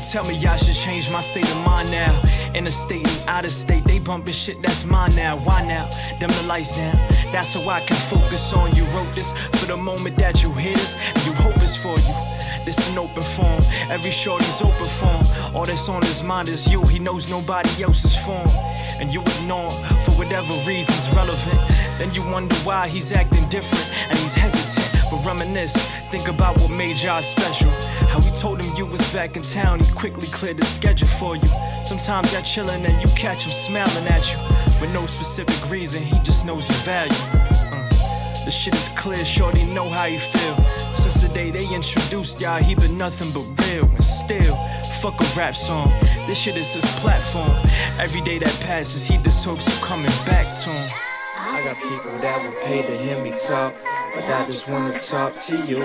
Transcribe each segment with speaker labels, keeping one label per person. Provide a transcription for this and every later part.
Speaker 1: tell me I should change my state of mind now. In a state and out of state, they bumping shit that's mine now. Why now? Dim the lights down. That's so I can focus on you. Wrote this for the moment that you hear this, and you hope it's for you. This an open form, every shorty's open form. All that's on his mind is you, he knows nobody else's form. And you ignore him for whatever reason's relevant. Then you wonder why he's acting different, and he's hesitant. But reminisce, think about what made y'all special. How he told him you was back in town, he quickly cleared the schedule for you. Sometimes you're chillin' and you catch him smiling at you. With no specific reason, he just knows your value. The shit is clear, shorty know how you feel. Since the day they introduced y'all, he been nothing but real. And still, fuck a rap song, this shit is his platform. Every day that passes, he just hopes you coming back to him.
Speaker 2: I got people that would pay to hear me talk, but I just wanna talk to you.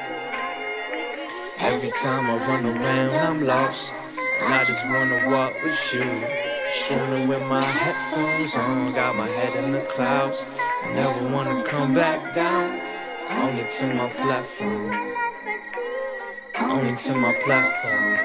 Speaker 2: Every time I run around, I'm lost, and I just wanna walk with you. Strolling with my headphones on, got my head in the clouds. I never wanna come back down, only to my platform. Only to my platform.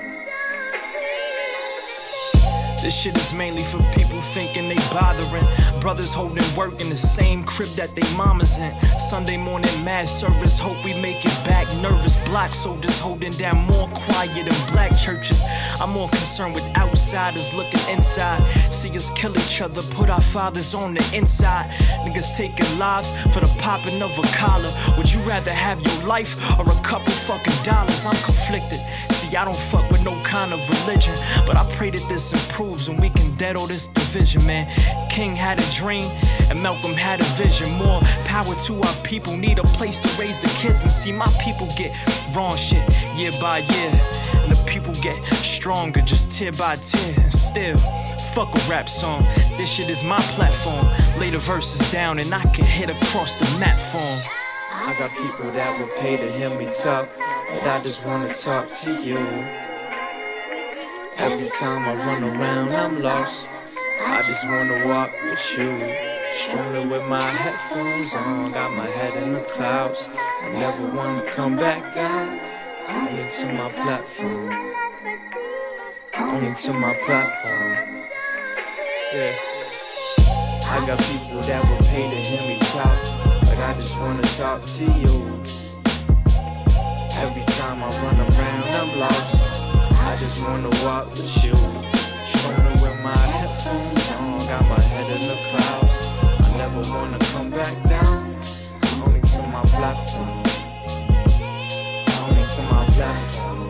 Speaker 1: This shit is mainly for people thinking they bothering. Brothers holding work in the same crib that they mamas in. Sunday morning mass service, hope we make it back. Nervous black soldiers holding down more quiet than black churches. I'm more concerned with outsiders looking inside. See us kill each other, put our fathers on the inside. Niggas taking lives for the popping of a collar. Would you rather have your life or a couple fucking dollars? I'm conflicted. See, I don't fuck with no kind of religion, but I pray that this improves and we can dead all this division, man. King had a dream and Malcolm had a vision. More power to our people, need a place to raise the kids. And see, my people get wrong shit year by year, and the people get stronger just tear by tear. And still, fuck a rap song, this shit is my platform. Lay the verses down and I can hit across the map for 'em.
Speaker 2: I got people that would pay to hear me talk, but I just wanna talk to you. Every time I run around, I'm lost, I just wanna walk with you. Strolling with my headphones on, got my head in the clouds. I never wanna come back down, only to my platform. Only to my platform. Yeah. I got people that would pay to hear me talk, but I just wanna talk to you. Every time I run around, I'm lost, I just wanna walk with you. Strolling with my headphones on, got my head in the clouds. I never wanna come back down, only to my platform. Only to my platform.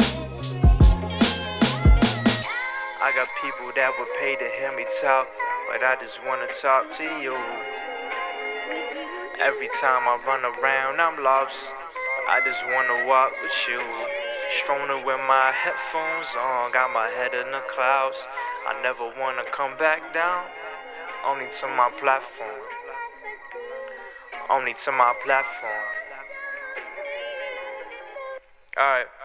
Speaker 2: I got people that would pay to hear me talk, but I just wanna talk to you. Every time I run around, I'm lost, I just wanna walk with you. Strolling with my headphones on, got my head in the clouds. I never wanna come back down, only to my platform. Only to my platform. Alright.